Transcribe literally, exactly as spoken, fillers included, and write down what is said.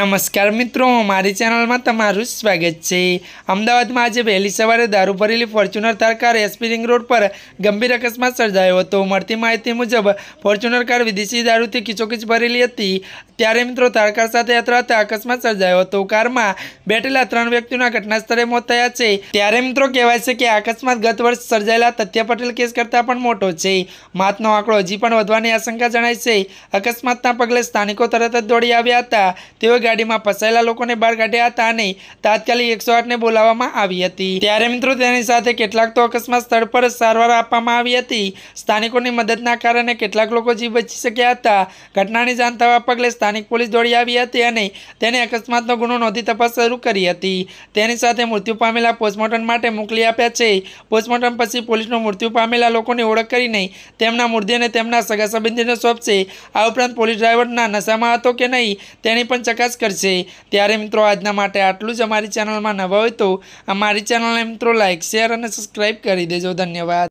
नमस्कार मित्रों, मारी चेनल में तमारू स्वागत है। अमदावाद में आज वहेली सवारे दारू भरेली Fortuner Thar car SP ring road पर गंभीर अकस्मात सर्जायो तो मळती माहिती मुजब फॉर्च्यूनर कार विदेशी दारूथी खीचोखीच भरेली हती। त्यारे मित्रों थार कार साथे અથડાતા अकस्मात सर्जायो तो कार में બેઠેલા ત્રણ વ્યક્તિઓના ઘટના સ્થળે મોત થયા છે। ત્યારે મિત્રો કહેવાય છે કે અકસ્માત ગત વર્ષ સર્જાયેલા તથ્ય પટેલ કેસ કરતાં પણ મોટો છે। માતનો આંકડો હજી પણ વધવાની આશંકા જણાય છે। અકસ્માતના પગલે સ્થાનિકો તરત જ દોડી આવ્યા હતા। તેઓ ગાડીમાં ફસાયેલા લોકોને બહાર કાઢ્યા હતા અને તાત્કાલિક એકસો આઠ ને બોલાવવામાં આવી હતી। ત્યારે મિત્રો તેની સાથે કેટલાક તો અકસ્માત સ્થળ પર સારવાર આપવામાં આવી હતી। સ્થાનિકોની મદદના કારણે કેટલાક લોકો જીવ બચી શક્યા હતા। ઘટનાની જાણ થવા પગલે સ્થાનિક પોલીસ દોડી આવી હતી અને તેને અકસ્માતનો ગુનો નોંધી તપાસ શરૂ કરી હતી। તેની સાથે મૃત્યુ પામેલા પોસ્ટમોર્ટમ માટે મોકલી આપ્યા છે। પોસ્ટમોર્ટમ પછી પોલીસનો મૃત્યુ પામેલા લોકોની ઓળખ કરીને તેમના મૃતદેહને તેમના સગા સંબંધીને સોંપશે। આ ઉપરાંત પોલીસ ડ્રાઈવરના નશામાં હતો કે નહીં તેની પણ ચકાસ करशे। त्यारे मित्रों आजना माटे आटलू ज अमारी चेनल में नवा होय तो अमारी चेनल ने मित्रों लाइक शेर और सब्सक्राइब करी देजो। धन्यवाद।